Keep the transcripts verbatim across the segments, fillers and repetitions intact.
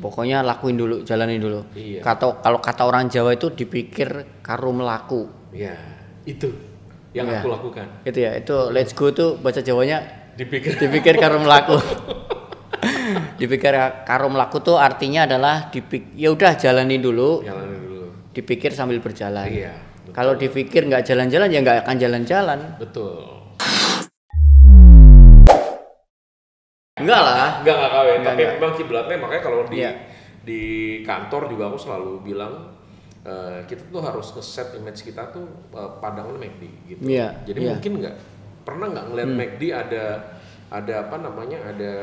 pokoknya lakuin dulu, jalanin dulu. Iya. Kata kalau kata orang Jawa itu dipikir karo melaku. Ya, itu yang Iya. aku lakukan. Itu ya, itu let's go tuh bahasa Jawanya Dipikir dipikir karo melaku. Dipikir karo melaku tuh artinya adalah dipik ya udah jalanin dulu. jalanin dulu. Dipikir sambil berjalan. Iya. betul. Kalau dipikir nggak jalan-jalan ya nggak akan jalan-jalan. Betul. Enggak lah. Enggak enggak kawin, Enggak, tapi enggak. memang kiblatnya makanya kalau di Iya. di kantor juga aku selalu bilang eh, kita tuh harus nge-set image kita tuh eh, pandangan M A C D gitu. Iya, Jadi iya. mungkin nggak pernah nggak ngeliat Hmm. M A C D ada ada apa namanya ada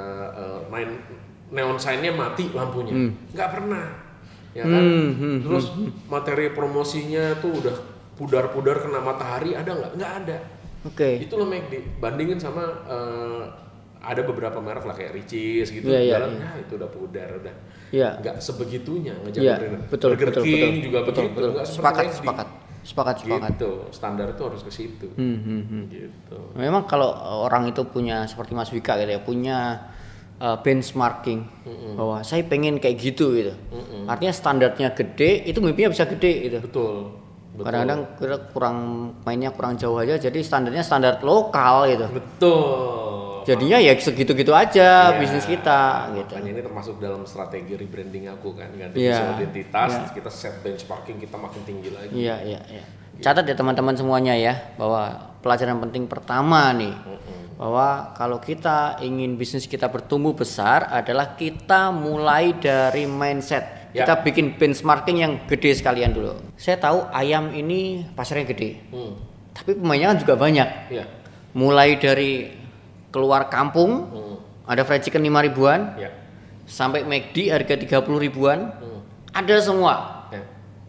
eh, main neon sign-nya mati lampunya, Hmm. nggak pernah, ya kan? Hmm, hmm, Terus materi promosinya tuh udah pudar-pudar kena matahari ada nggak? Nggak ada. Oke. Itulah M A C D. Bandingin sama eh, ada beberapa merek lah kayak Ricis gitu, Iya, iya, jalan, iya. nah itu udah pudar udah. Iya. Nggak sebegitunya Iya, ngejaga betul, Burger betul, King betul. juga betul, begitu, betul. nggak seperti Sepakat, M A C D. sepakat. Sepakat, sepakat. Gitu, standar itu harus ke situ. Hmm, hmm, hmm. Gitu. Memang kalau orang itu punya seperti Mas Wika gitu ya, punya uh, benchmarking bahwa saya pengen kayak gitu gitu. Artinya standarnya gede, itu mimpinya bisa gede gitu. Betul. Betul. Kadang-kadang kita kurang mainnya kurang jauh aja, jadi standarnya standar lokal gitu. Betul. Jadinya ya segitu-gitu aja Iya, bisnis kita gitu. Makanya ini termasuk dalam strategi rebranding aku kan, ganti Iya, visual identitas, iya. kita set benchmarking kita makin tinggi lagi. Iya, iya, iya. Catat ya teman-teman semuanya ya, bahwa pelajaran penting pertama nih, bahwa kalau kita ingin bisnis kita bertumbuh besar adalah kita mulai dari mindset. Ya. Kita bikin benchmarking yang gede sekalian dulu. Saya tahu ayam ini pasarnya gede, Hmm. tapi pemainnya kan juga banyak. Iya. Mulai dari keluar kampung, Hmm. ada fried chicken lima ribuan, Ya. sampai McD harga tiga puluh ribuan, Hmm. ada semua. Ya.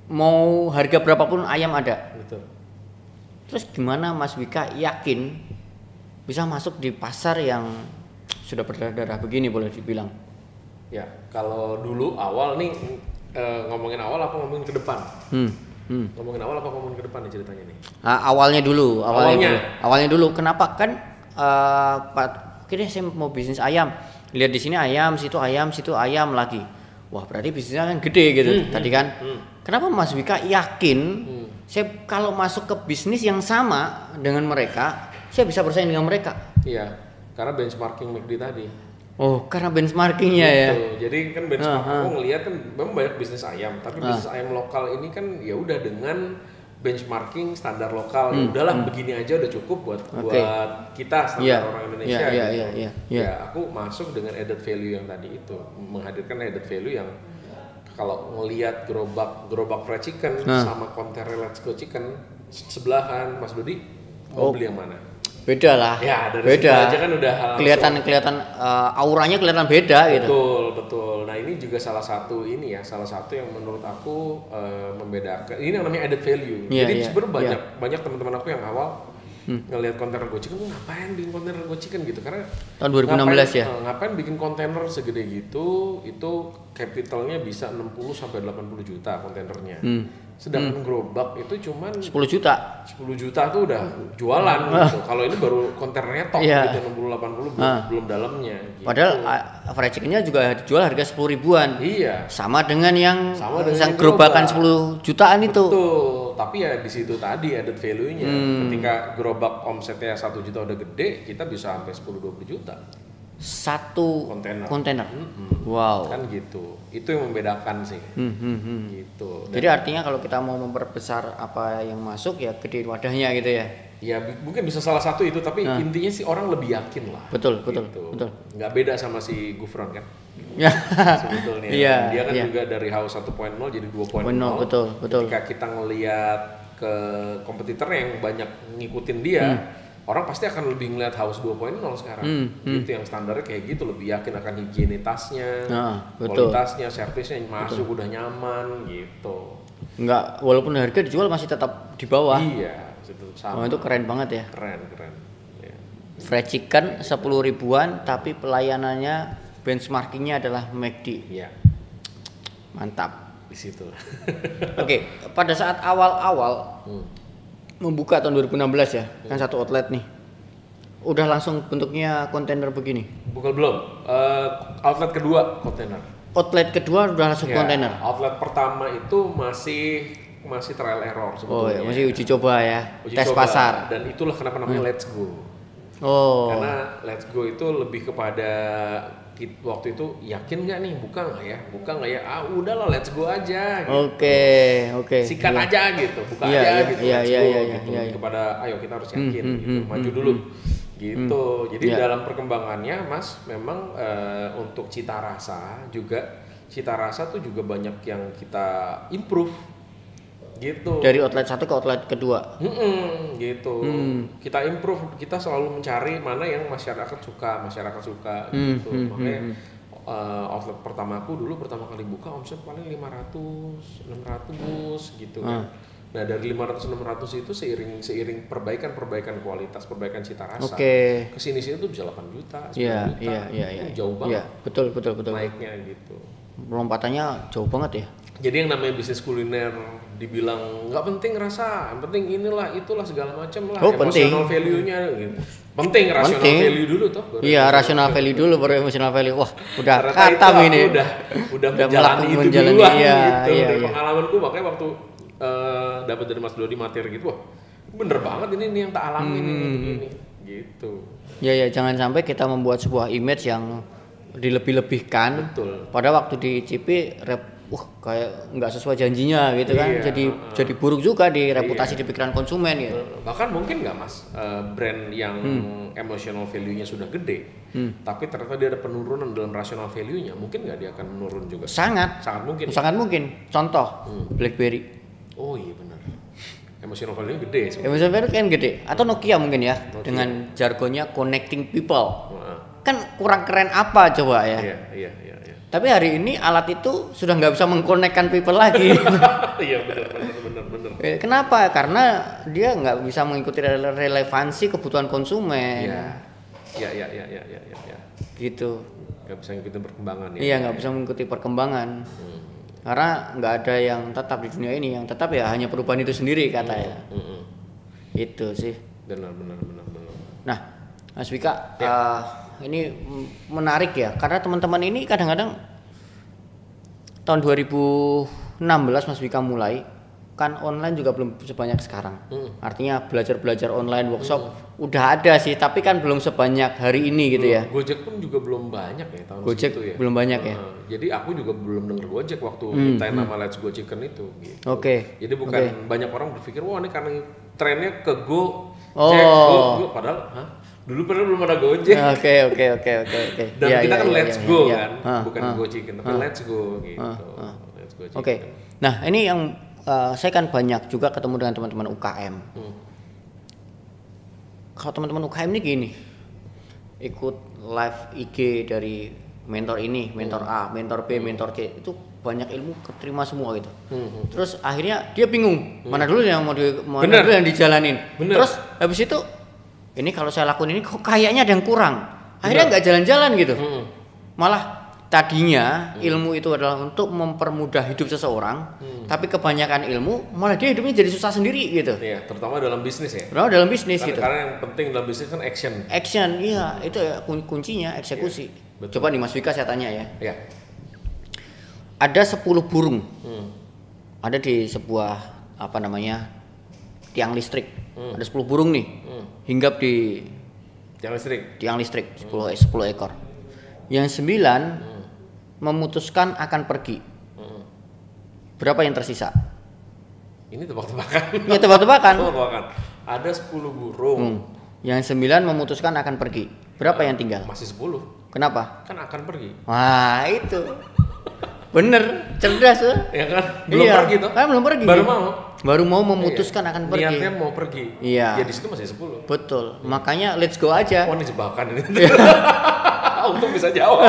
Mau harga berapapun ayam ada. Betul. Terus gimana Mas Wika yakin bisa masuk di pasar yang sudah berdarah-darah begini boleh dibilang? Ya, kalau dulu awal nih eh, ngomongin awal apa ngomongin ke depan? Hmm. Hmm. Ngomongin awal apa ngomongin ke depan nih ceritanya nih? Ah, awalnya dulu, awalnya, Awalnya. dulu. Awalnya dulu. Kenapa kan? eh Pak, kira saya mau bisnis ayam. Lihat di sini ayam, situ ayam, situ ayam lagi. Wah berarti bisnisnya kan gede gitu. Hmm, Tadi kan. hmm. Kenapa Mas Wika yakin? Hmm. Saya kalau masuk ke bisnis yang sama dengan mereka, saya bisa bersaing dengan mereka. Iya, karena benchmarking M A C D tadi. Oh, karena benchmarkingnya ya. Gitu. Jadi kan benchmark Ah, ah. aku ngelihat kan memang banyak bisnis ayam, tapi Ah. bisnis ayam lokal ini kan ya udah dengan benchmarking standar lokal. Ya Hmm, udahlah begini aja udah cukup buat Oke. buat kita standar Iya, orang Indonesia iya, iya, gitu. iya, iya, iya. Ya, aku masuk dengan added value yang tadi itu, menghadirkan added value yang kalau ngelihat gerobak gerobak fried chicken Nah. sama kontainer Let's Go Chicken sebelahan, Mas Dodi mau Oh. beli yang mana? Beda lah. Ya, dari beda. situ aja kan udah hal kelihatan kelihatan eh, auranya kelihatan beda gitu. Betul, betul. Nah ini juga salah satu ini ya, salah satu yang menurut aku eh, membedakan. Ini yang namanya added value. Iya, Jadi iya, sebenarnya banyak iya. banyak teman-teman aku yang awal ngelihat kontainer Go Chicken, "Lu ngapain bikin kontainer Go Chicken gitu?" Karena Tahun dua ribu enam belas ngapain, ya. eh, ngapain bikin kontainer segede gitu? Itu capitalnya bisa enam puluh sampai delapan puluh juta kontainernya. Hmm. Sedangkan gerobak itu cuman sepuluh juta. sepuluh juta tuh udah jualan gitu. Kalau ini baru kontainernya tok Iya. gitu enam puluh delapan puluh belum, Ah. belum dalamnya. Gitu. Padahal ah, fried chickennya juga dijual harga sepuluh ribuan. Iya. Sama dengan yang Sama dengan yang yang gerobakan gerobak. sepuluh jutaan itu. Betul, tapi ya di situ tadi added value-nya. Hmm. Ketika gerobak omsetnya satu juta udah gede, kita bisa sampai sepuluh dua puluh juta. Satu Kontainer. kontainer. Mm-mm. Wow. Kan gitu. Itu yang membedakan sih. Hmm, hmm, hmm. Gitu. Dan Jadi artinya kalau kita mau memperbesar apa yang masuk ya gede wadahnya gitu ya. ya bi- mungkin bisa salah satu itu, tapi Nah. intinya sih orang lebih yakin lah. Betul, betul, Gitu. betul. Nggak beda sama si Gufron kan. Ya. Sebetulnya. Iya, Dia kan iya. juga dari House satu titik nol jadi dua titik nol. Betul, betul. Ketika kita ngelihat ke kompetitor yang banyak ngikutin dia, orang pasti akan lebih ngelihat House dua titik nol sekarang. Hmm, hmm. Gitu yang standarnya kayak gitu, lebih yakin akan higienitasnya, Nah, betul. kualitasnya, servisnya masuk udah nyaman gitu. Enggak, walaupun harga dijual masih tetap di bawah. Iya, itu sama. Oh, itu keren banget ya. Keren, keren. Ya. Fried chicken sepuluh ribuan tapi pelayanannya benchmarkingnya adalah McD. Iya, Mantap. di situ. Oke, pada saat awal-awal Hmm. membuka tahun dua ribu enam belas ya, kan satu outlet nih. Udah langsung bentuknya kontainer begini. Bukan belum. Eh, outlet kedua kontainer. outlet kedua udah langsung Ya, kontainer. outlet pertama itu masih masih trial error Oh sebetulnya. ya, masih uji coba ya, Uji tes coba. pasar. Dan itulah kenapa namanya Let's Go. Oh. Karena Let's Go itu lebih kepada kit- waktu itu yakin nggak nih buka nggak ya, buka nggak ya, ah udahlah Let's Go aja. Gitu. Oke, oke. Sikat Iya. aja gitu, buka Iya, aja iya, gitu, iya, Let's iya, Go iya, gitu. iya, iya. Kepada ayo kita harus yakin, Hmm, gitu. hmm, maju hmm, dulu. hmm. Gitu. Jadi Iya. dalam perkembangannya, Mas, memang eh, untuk cita rasa juga cita rasa tuh juga banyak yang kita improve. Gitu. Dari outlet satu ke outlet kedua. Mm-mm, gitu. Hmm. Kita improve, kita selalu mencari mana yang masyarakat suka, masyarakat suka Hmm, gitu. hmm, Makanya hmm, uh, outlet pertamaku dulu pertama kali buka omset paling lima ratus, enam ratus gitu kan. Ah. Nah, dari lima ratus enam ratus itu seiring seiring perbaikan-perbaikan kualitas, perbaikan cita rasa. Oke. Kesini sini tuh bisa delapan juta, sembilan Iya, juta. iya, iya, iya. Uh, jauh banget Iya, betul, betul, betul. naiknya gitu. Lompatannya jauh banget ya. Jadi yang namanya bisnis kuliner dibilang nggak penting rasa, yang penting inilah itulah segala macam lah. Oh, penting. Emotional value-nya gitu. Penting rational Penting. value dulu toh. baru Iya, emotional rational value dulu baru emotional value. Wah, udah Ternyata khatam itu aku ini. Udah udah Udah menjalani melakukan- itu menjalani, duluan iya, gitu. iya, Dari iya. pengalamanku makanya waktu eh, dapat dari Mas Dodi materi gitu, wah bener banget ini nih yang tak alami Hmm. ini begini gitu. Ya, ya, jangan sampai kita membuat sebuah image yang dilebih-lebihkan. Betul. Pada waktu di C P rep, wah kayak nggak sesuai janjinya gitu kan. Iya, Jadi uh-uh. jadi buruk juga di reputasi Iya. di pikiran konsumen ya. Bahkan mungkin nggak Mas eh, brand yang Hmm. emotional value-nya sudah gede, tapi ternyata dia ada penurunan dalam rational value-nya, mungkin nggak dia akan menurun juga? Sangat, Sangat mungkin. ya? sangat mungkin. Contoh, Hmm. BlackBerry. Oh iya benar. Emotional value gede sebenarnya. Emotional value kan gede. Atau Nokia mungkin ya, Nokia. dengan jargonnya connecting people. Wah, Kan kurang keren apa coba ya? Iya iya iya. Iya Tapi hari ini alat itu sudah nggak bisa mengkonekkan people lagi. Iya benar benar benar benar. Eh, Kenapa? Karena dia nggak bisa mengikuti rele- relevansi kebutuhan konsumen. Iya iya iya iya iya iya. Ya, ya. Gitu. Gak bisa ngikutin perkembangan ya. Iya, nggak bisa mengikuti perkembangan. Hmm. Karena nggak ada yang tetap di dunia ini. Yang tetap ya hanya perubahan itu sendiri katanya. Hmm, hmm. Itu sih. Benar benar benar benar. Nah, Mas Wika, Ya. eh, ini m- menarik ya. Karena teman-teman ini kadang-kadang tahun dua ribu enam belas Mas Wika mulai kan online juga belum sebanyak sekarang. Hmm. Artinya belajar-belajar online workshop udah ada sih, tapi kan belum sebanyak hari ini gitu ya. Gojek pun juga belum banyak ya tahun Gojek segitu ya. belum banyak ya. Nah, jadi aku juga belum denger Gojek waktu Hmm, mintain nama Let's Go Chicken itu. Gitu. Oke. Jadi bukan Oke. banyak orang berpikir wah ini karena trennya ke Go, Oh. Jack, Go, Go. Padahal, hah? Dulu padahal belum ada Gojek. Oke, oke, oke, oke, oke. Dan Iya, kita iya, kan iya, Let's iya, Go iya. kan, Ah, bukan ah. Go Chicken, tapi Ah. Let's Go gitu. Ah, ah. Let's Go Oke. Chicken. Nah, ini yang eh, saya kan banyak juga ketemu dengan teman-teman U K M. Hmm. Kalau teman-teman U K M ini gini, ikut live I G dari mentor ini, mentor A, mentor B, mentor C, itu banyak ilmu keterima semua gitu. Hmm. Terus akhirnya dia bingung mana dulu yang mau di, mana Bener. dulu yang dijalanin. Bener. Terus habis itu ini kalau saya lakuin ini kok kayaknya ada yang kurang. Akhirnya nggak jalan-jalan gitu. Hmm. Malah tadinya ilmu itu adalah untuk mempermudah hidup seseorang, tapi kebanyakan ilmu malah dia hidupnya jadi susah sendiri gitu. Iya, terutama dalam bisnis ya. Padahal dalam bisnis Karena, gitu. karena yang penting dalam bisnis kan action. Action, iya itu ya kun- kuncinya eksekusi. Iya, betul. Coba nih Mas Wika saya tanya ya. Ya. Ada sepuluh burung, Hmm. ada di sebuah apa namanya tiang listrik. Hmm. Ada sepuluh burung nih, Hmm. hinggap di Yang listrik. tiang listrik sepuluh sepuluh ekor. Yang sembilan Hmm. memutuskan akan pergi. Hmm. Berapa yang tersisa? Ini tebak-tebakan. Ya tebak-tebakan. Tebak-tebakan. Ada sepuluh burung. Hmm. Yang sembilan memutuskan akan pergi. Berapa yang tinggal? Masih sepuluh. Kenapa? Kan akan pergi. Wah itu bener, cerdas tuh. Ya kan? Belum Iya, pergi toh? kan belum pergi. Baru mau. Baru mau memutuskan Iya. akan pergi. Niatnya mau pergi. Iya. Ya di situ masih sepuluh. Betul. Makanya let's go aja. Oh ini jebakan ini. Iya. Untung bisa jawab.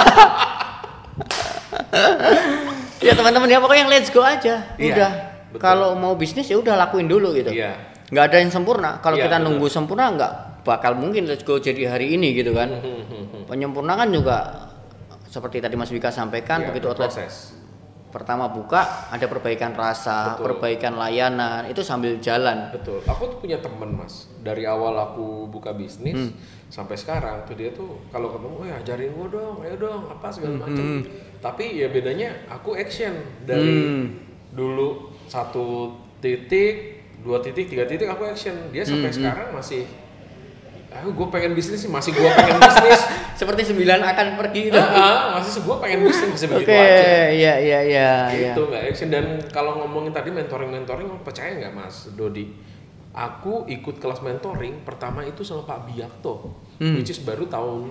Ya teman-teman ya pokoknya let's go aja. Iya, Udah. betul. Kalau mau bisnis ya udah lakuin dulu gitu. Iya. Nggak ada yang sempurna. Kalau Iya, kita betul. nunggu sempurna nggak bakal mungkin let's go jadi hari ini gitu kan. Hmm, hmm, hmm. Penyempurnaan juga seperti tadi Mas Wika sampaikan Iya, begitu outlet proses. pertama buka ada perbaikan rasa, Betul. perbaikan layanan, itu sambil jalan. Betul. Aku tuh punya temen Mas, dari awal aku buka bisnis hmm. sampai sekarang tuh dia tuh kalau ketemu, oh ajarin gua dong, ayo dong, apa segala macam. Hmm. Tapi ya bedanya aku action dari hmm. dulu satu titik, dua titik, tiga titik aku action. Dia sampai hmm. sekarang masih aku gue pengen bisnis sih, masih gue pengen bisnis. Seperti sembilan akan pergi itu. Uh, masih gue pengen bisnis, masih begitu okay, aja. Iya, iya, iya. Gitu, nggak ya. Action. Dan kalau ngomongin tadi mentoring-mentoring, percaya nggak Mas Dodi? Aku ikut kelas mentoring, pertama itu sama Pak Biakto. Hmm. Which is baru tahun,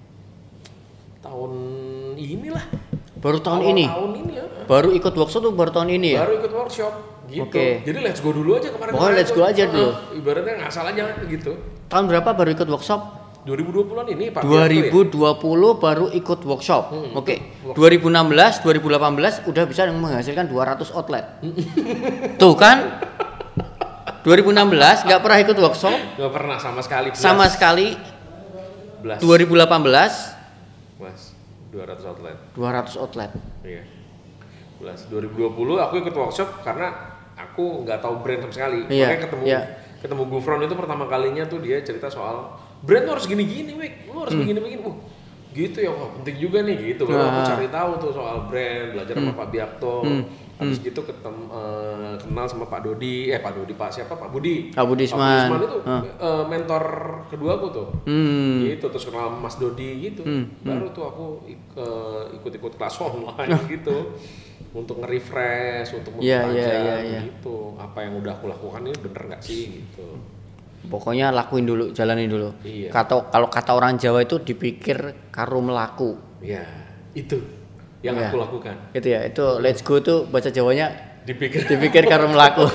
tahun inilah. Baru tahun Awal ini? Tahun ini ya. Baru ikut workshop tuh baru tahun ini ya? Baru ikut workshop. Gitu. Okay. Jadi let's go dulu aja kemarin. Pokoknya let's go aja dulu. Uh, ibaratnya ngasal aja gitu. Tahun berapa baru ikut workshop? dua ribu dua puluhan ini Pak. dua ribu dua puluh ya? Baru ikut workshop. Hmm, Oke. Okay. dua ribu enam belas, dua ribu delapan belas udah bisa menghasilkan dua ratus outlet. Tuh kan? dua ribu enam belas nggak pernah ikut workshop? Nggak pernah sama sekali. Belas. Sama sekali. Belas. dua ribu delapan belas. Mas, dua ratus outlet. dua ratus outlet. Iya. Belas. dua ribu dua puluh aku ikut workshop karena aku nggak tahu brand sama sekali. Iya, Makanya ketemu iya. ketemu Gufron itu pertama kalinya tuh dia cerita soal brand lo harus gini-gini, Wik. Lo harus hmm. begini-begini. Uh, gitu ya, wah, penting juga nih gitu. Lalu nah. aku cari tahu tuh soal brand, belajar hmm. sama Pak Biakto. Hmm. Habis hmm. gitu ketemu uh, kenal sama Pak Dodi, eh Pak Dodi Pak siapa? Pak Budi. Pak Budisman. Pak Budisman itu huh. uh, mentor kedua aku tuh. Hmm. Gitu terus kenal Mas Dodi gitu. Hmm. Baru tuh aku ik- uh, ikut-ikut kelas online gitu. Untuk nge-refresh, untuk yeah, mempertajam yeah, yeah, yeah. gitu. Apa yang udah aku lakukan ini bener nggak sih gitu. Pokoknya lakuin dulu, jalanin dulu. Iya. Kata kalau kata orang Jawa itu dipikir karo melaku. Iya, itu yang ya. aku lakukan. Itu ya, itu let's go tuh bahasa Jawanya dipikir dipikir karo melaku.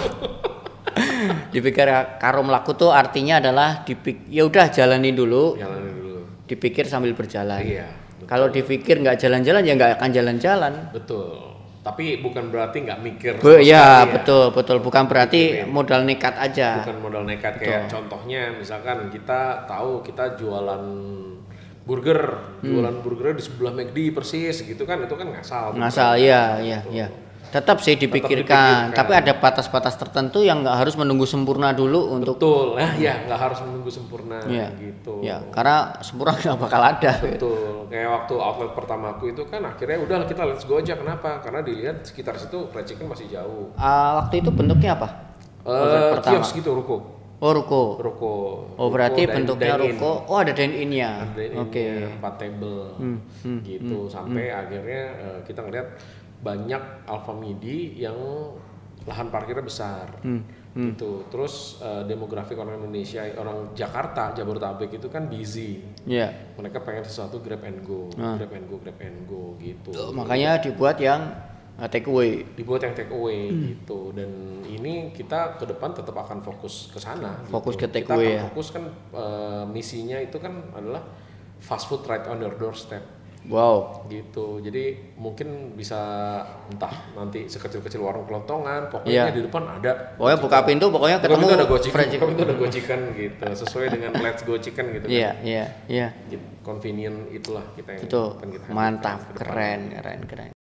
Dipikir karo melaku tuh artinya adalah dipik ya udah jalanin dulu. Jalanin dulu. Dipikir sambil berjalan. Iya. Kalau dipikir nggak jalan-jalan ya nggak akan jalan-jalan. Betul. Tapi bukan berarti nggak mikir. Be, ya, ya betul betul bukan berarti Mikirin. modal nekat aja. Bukan modal nekat betul. Kayak contohnya misalkan kita tahu kita jualan burger, hmm. jualan burger di sebelah McD persis gitu kan, itu kan ngasal. Ngasal ya ya ya. Tetap sih dipikirkan, Tetap dipikirkan, tapi ada batas-batas tertentu yang nggak harus menunggu sempurna dulu untuk. Betul, nah ya nggak harus menunggu sempurna ya, gitu. Ya, karena sempurna nggak bakal ada. Betul, kayak waktu outlet pertama aku itu kan akhirnya udah kita let's go aja. Kenapa? Karena dilihat sekitar situ fried chicken masih jauh. Uh, waktu itu bentuknya apa? Uh, kios gitu, ruko. Oh ruko. Ruko. Oh berarti ruko, bentuknya dine ruko. Oh ada dine in-nya. Oke. Okay. Empat table, hmm, hmm, gitu. Hmm, sampai hmm. akhirnya uh, kita ngeliat banyak Alfa Midi yang lahan parkirnya besar, hmm, hmm. gitu. Terus uh, demografi orang Indonesia, orang Jakarta, Jabodetabek itu kan busy. Yeah. Mereka pengen sesuatu grab and go, hmm. grab and go, grab and go, gitu. Oh, makanya dibuat yang uh, take away. Dibuat yang take away, hmm. gitu. Dan ini kita ke depan tetap akan fokus ke sana. Fokus gitu. ke take kita away akan ya. Fokus kan uh, misinya itu kan adalah fast food right on your doorstep. Wow, gitu. Jadi mungkin bisa entah nanti sekecil-kecil warung kelontongan, pokoknya yeah. di depan ada. Pokoknya buka pintu, pokoknya ketemu buka pintu ada gocikan, buka pintu ada gocikan gitu, sesuai dengan let's go chicken gitu. Iya, iya, iya. Convenient itulah kita yang itu kita mantap, keren, keren, keren.